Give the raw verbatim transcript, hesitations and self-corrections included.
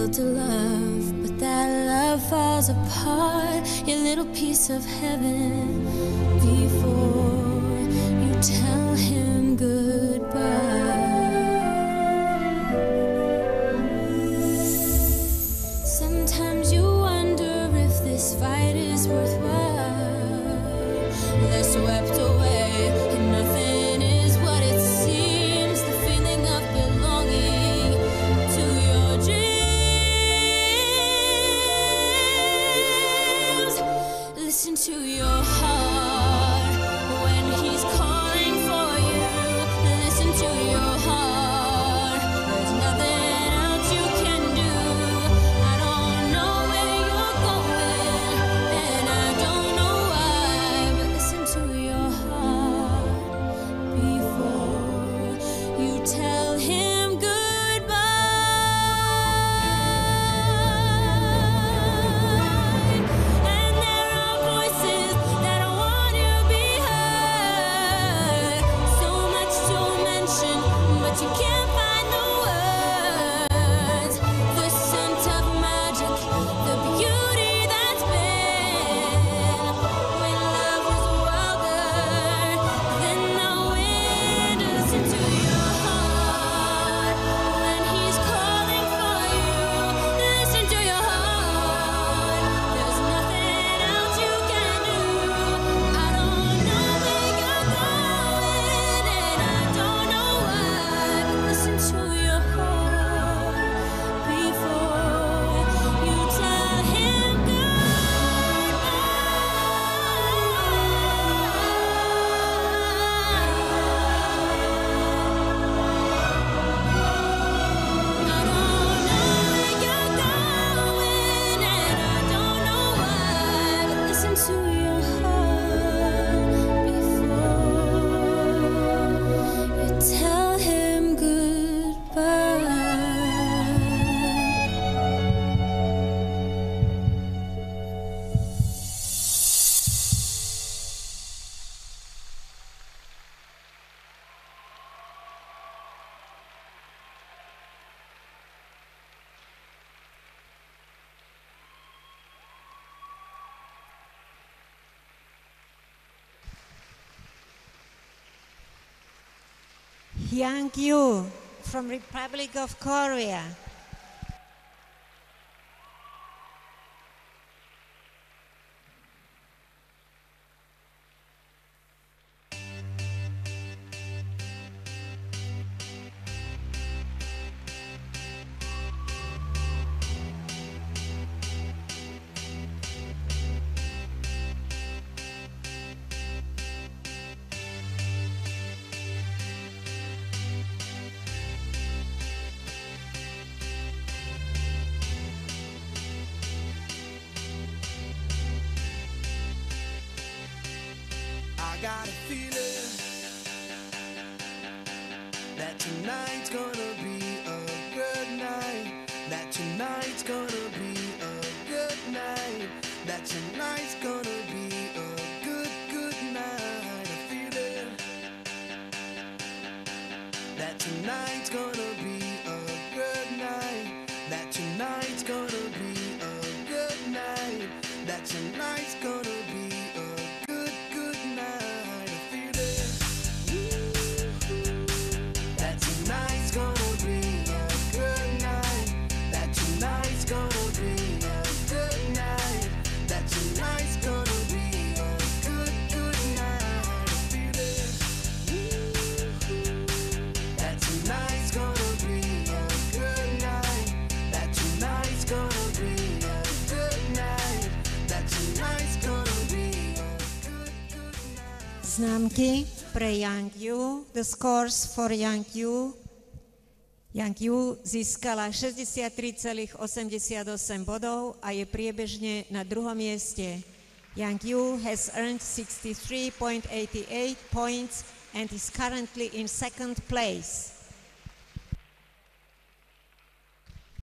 built a love, but that love falls apart. Your little piece of heaven before you tell him goodbye. Sometimes you wonder if this fight is worthwhile. They're swept away and nothing is what it seems. The feeling of belonging to your dreams. Listen to your heart when he's calling for you. Listen to your heart. There's nothing else you can do. I don't know where you're going, and I don't know why, but listen to your heart before you tell him goodbye. And there are voices that want you to be heard. So much to mention, but you can't find the words. The scent of magic, the beauty that's been when love was wilder than the wind. Listen to your heart when he's calling for you. Listen to your heart. There's nothing else you can do. I don't know where you're going, and I don't know why, but listen to your heart before you tell him Yang Yu from Republic of Korea. I got a feeling that tonight's gonna be a good night. That tonight's gonna be a good night. That tonight's gonna be a good, good night. A feeling that tonight's gonna be a good night. That tonight's gonna be a good night. That tonight's gonna be a good, good night. A feeling that tonight's gonna be a good night. That tonight's gonna be a good night. That tonight's gonna be a good, good night. A feeling that tonight's gonna be a good night. That tonight's gonna be a good night. That tonight's gonna be a good, good night. Známky pre Yang Yu. The scores for Yang Yu. Yang Yu získala šesťdesiattri celá osemdesiatosem bodov a je priebežne na druhom mieste. Yang Yu has earned sixty-three point eight eight points and is currently in second place.